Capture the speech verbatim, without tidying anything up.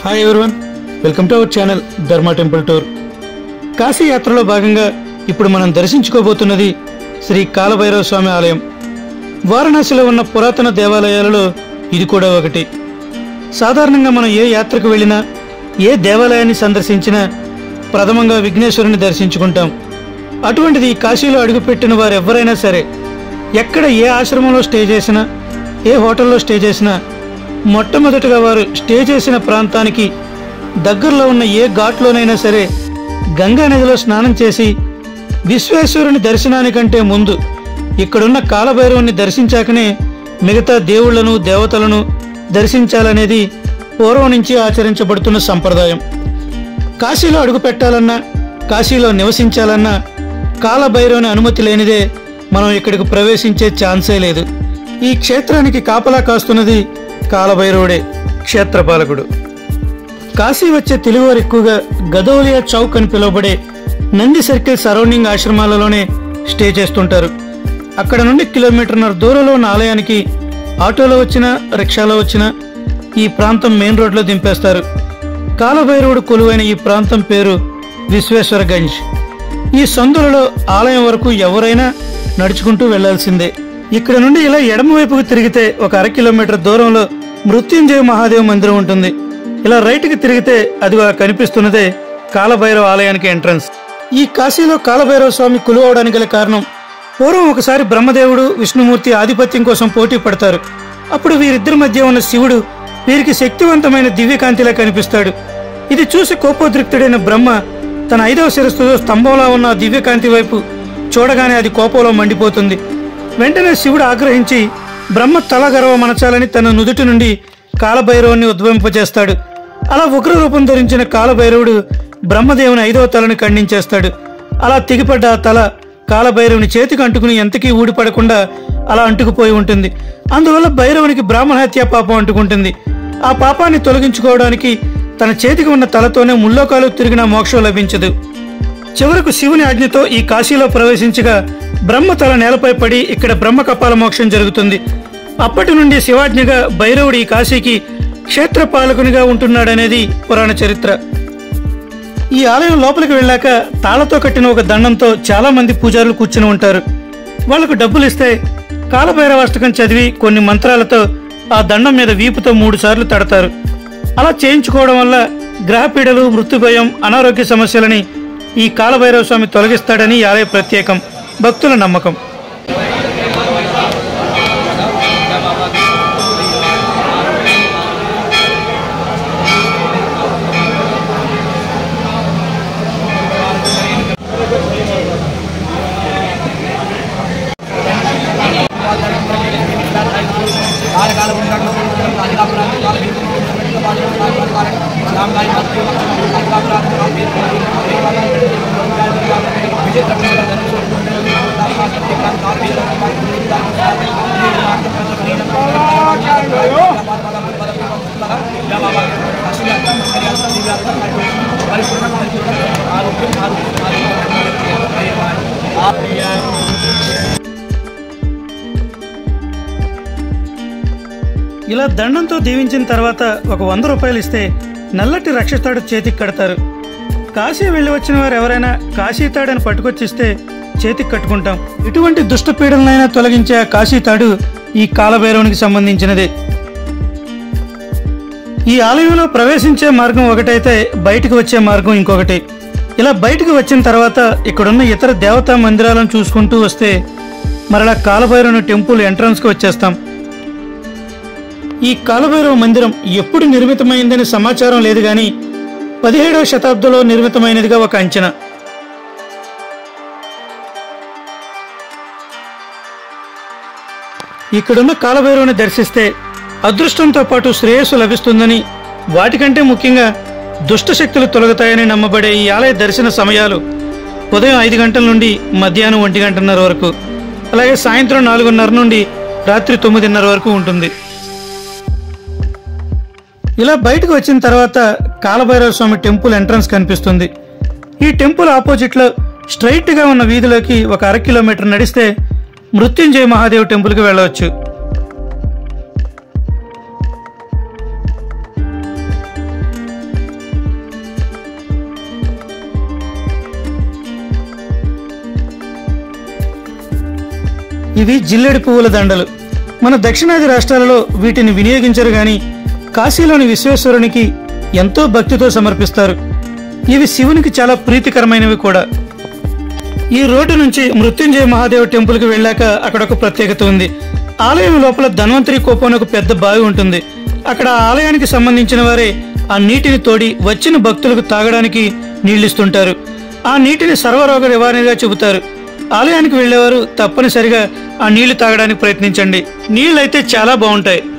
Hi everyone, welcome to our channel Dharma temple tour. Kashi యాత్రలో భాగంగా ఇప్పుడు మనం దర్శించుకోబోతున్నది శ్రీ కాలభైరవ స్వామి ఆలయం. వారణాసిలో ఉన్న పురాతన దేవాలయాలలో ఇది కూడా ఒకటి. సాధారణంగా మనం ఏ యాత్రకు వెళ్ళినా, ఏ దేవాలయాన్ని సందర్శించినా ప్రథమంగా విఘ్నేశ్వరుని దర్శించుకుంటాం. అటువంటిది కాశీలో అడుగుపెట్టిన వారు ఎవరైనా సరే, ఎక్కడ ఏ ఆశ్రమంలో స్టే చేసినా, ఏ హోటల్లో స్టే చేసినా, మొట్టమొదటిగా వారు స్టే చేసిన ప్రాంతానికి దగ్గరలో ఉన్న ఏ ఘాట్లోనైనా సరే గంగా నదిలో స్నానం చేసి విశ్వేశ్వరుని దర్శనానికంటే ముందు ఇక్కడున్న కాలభైరవుని దర్శించాకనే మిగతా దేవుళ్లను దేవతలను దర్శించాలనేది పూర్వం నుంచి ఆచరించబడుతున్న సంప్రదాయం. కాశీలో అడుగు పెట్టాలన్నా, కాశీలో నివసించాలన్నా కాలభైరవుని అనుమతి లేనిదే మనం ఇక్కడికి ప్రవేశించే ఛాన్సే లేదు. ఈ క్షేత్రానికి కాపలా కాస్తున్నది కాలభైరవుడే, క్షేత్రపాలకుడు. కాశీ వచ్చే తెలుగువారు ఎక్కువగా గదౌలియా చౌక్ అని పిలువబడే నంది సర్కిల్ సరౌండింగ్ ఆశ్రమాలలోనే స్టే చేస్తుంటారు. అక్కడ నుండి కిలోమీటర్న్నర దూరంలో ఉన్న ఆలయానికి ఆటోలో వచ్చినా, రిక్షాలో వచ్చినా ఈ ప్రాంతం మెయిన్ రోడ్లో దింపేస్తారు. కాలభైరవుడు కొలువైన ఈ ప్రాంతం పేరు విశ్వేశ్వరగంజ్. ఈ సందులలో ఆలయం వరకు ఎవరైనా నడుచుకుంటూ వెళ్లాల్సిందే. ఇక్కడ నుండి ఇలా ఎడమ వైపుకు తిరిగితే ఒక అర కిలోమీటర్ దూరంలో మృత్యుంజయ మహాదేవ మందిరం ఉంటుంది. ఇలా రైట్కి తిరిగితే అదిగా కనిపిస్తున్నదే కాలభైరవ ఆలయానికి ఎంట్రన్స్. ఈ కాశీలో కాలభైరవ స్వామి కొలువడానికి గల కారణం, పూర్వం ఒకసారి బ్రహ్మదేవుడు విష్ణుమూర్తి ఆధిపత్యం కోసం పోటీ పడతారు. అప్పుడు వీరిద్దరి మధ్య ఉన్న శివుడు వీరికి శక్తివంతమైన దివ్యకాంతిలా కనిపిస్తాడు. ఇది చూసి కోపోద్రిక్తుడైన బ్రహ్మ తన ఐదవ శిరస్సుతో స్తంభంలో ఉన్న దివ్యకాంతి వైపు చూడగానే అది కోపంలో మండిపోతుంది. వెంటనే శివుడు ఆగ్రహించి బ్రహ్మ తల గర్వ మనచాలని తన నుదుటి నుండి కాలభైరవుని ఉద్భవింపజేస్తాడు. అలా ఉగ్ర రూపం ధరించిన కాలభైరవుడు బ్రహ్మదేవుని ఐదవ తలను ఖండించేస్తాడు. అలా తెగిపడ్డ ఆ తల కాలభైరవుని చేతికి అంటుకుని ఎంతకీ ఊడిపడకుండా అలా అంటుకుపోయి ఉంటుంది. అందువల్ల భైరవునికి బ్రాహ్మణహత్య పాపం అంటుకుంటుంది. ఆ పాపాన్ని తొలగించుకోవడానికి తన చేతికి ఉన్న తలతోనే ముల్లోకాలు తిరిగిన మోక్షం లభించదు. చివరకు శివుని ఆజ్ఞతో ఈ కాశీలో ప్రవేశించగా బ్రహ్మ తల నేలపై పడి ఇక్కడ బ్రహ్మ కపాల మోక్షం జరుగుతుంది. అప్పటి నుండి శివాజ్ఞగా భైరవుడు ఈ కాశీకి క్షేత్రపాలకునిగా ఉంటున్నాడనేది పురాణ చరిత్ర. ఈ ఆలయం లోపలికి వెళ్ళాక తాళతో కట్టిన ఒక దండంతో చాలా మంది పూజారులు కూర్చుని ఉంటారు. వాళ్లకు డబ్బులు ఇస్తే కాలభైరవాష్టకం చదివి కొన్ని మంత్రాలతో ఆ దండం మీద వీపుతో మూడు సార్లు తడతారు. అలా చేయించుకోవడం వల్ల గ్రహపీడలు, మృత్యుభయం, అనారోగ్య సమస్యలని ఈ కాలభైరవ స్వామి తొలగిస్తాడని ఈ ఆలయ ప్రత్యేకం, భక్తుల నమ్మకం. ఇలా దండంతో దీవించిన తర్వాత ఒక వంద రూపాయలు ఇస్తే నల్లటి రక్షతాడు చేతికి కడతారు. కాశీ వెళ్ళి వచ్చిన వారు ఎవరైనా కాశీతాడని పట్టుకొచ్చిస్తే చేతికి కట్టుకుంటాం. ఇటువంటి దుష్ట పీడలనైనా తొలగించే కాశీతాడు ఈ కాలభైరవునికి సంబంధించినదే. ఈ ఆలయంలో ప్రవేశించే మార్గం ఒకటైతే బయటికి వచ్చే మార్గం ఇంకొకటి. ఇలా బయటికి వచ్చిన తర్వాత ఇక్కడున్న ఇతర దేవతా మందిరాలను చూసుకుంటూ వస్తే మరలా కాలభైరవుని టెంపుల్ ఎంట్రన్స్కి వచ్చేస్తాం. ఈ కాలభైరవ మందిరం ఎప్పుడు నిర్మితమైందని సమాచారం లేదు, కానీ పదిహేడవ శతాబ్దంలో నిర్మితమైనదిగా ఒక అంచనా. ఇక్కడున్న కాలభైరవుని దర్శిస్తే అదృష్టంతో పాటు శ్రేయస్సు లభిస్తుందని, వాటికంటే ముఖ్యంగా దుష్ట శక్తులు తొలగుతాయని నమ్మబడే ఈ ఆలయ దర్శన సమయాలు ఉదయం ఐదు గంటల నుండి మధ్యాహ్నం ఒంటి గంటన్నర వరకు, అలాగే సాయంత్రం నాలుగున్నర నుండి రాత్రి తొమ్మిదిన్నర వరకు ఉంటుంది. ఇలా బయటకు వచ్చిన తర్వాత కాలభైరవ స్వామి టెంపుల్ ఎంట్రన్స్ కనిపిస్తుంది. ఈ టెంపుల్ ఆపోజిట్లో స్ట్రైట్ గా ఉన్న వీధిలోకి ఒక అర కిలోమీటర్ నడిస్తే మృత్యుంజయ మహాదేవ్ టెంపుల్కి వెళ్ళవచ్చు. ఇవి జిల్లెడి పువ్వుల దండలు. మన దక్షిణాది రాష్ట్రాలలో వీటిని వినియోగించరు గాని కాశీలోని విశ్వేశ్వరునికి ఎంతో భక్తితో సమర్పిస్తారు. ఇవి శివునికి చాలా ప్రీతికరమైనవి కూడా. ఈ రోడ్డు నుంచి మృత్యుంజయ మహాదేవ్ టెంపుల్ కి వెళ్ళాక అక్కడ ఒక ప్రత్యేకత ఉంది. ఆలయం లోపల ధన్వంతరి కోపం అని ఒక పెద్ద బావి ఉంటుంది. అక్కడ ఆలయానికి సంబంధించిన వారే ఆ నీటిని తోడి వచ్చిన భక్తులకు తాగడానికి నీళ్లిస్తుంటారు. ఆ నీటిని సర్వరోగ నివారణగా చెబుతారు. ఆలయానికి వెళ్లేవారు తప్పనిసరిగా ఆ నీళ్లు తాగడానికి ప్రయత్నించండి. నీళ్ళైతే చాలా బాగుంటాయి.